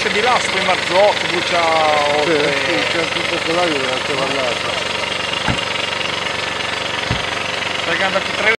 brucia di là, poi Marzotto, brucia oltre. Sì, c'è un popolario della tua vallata. Perché andati 3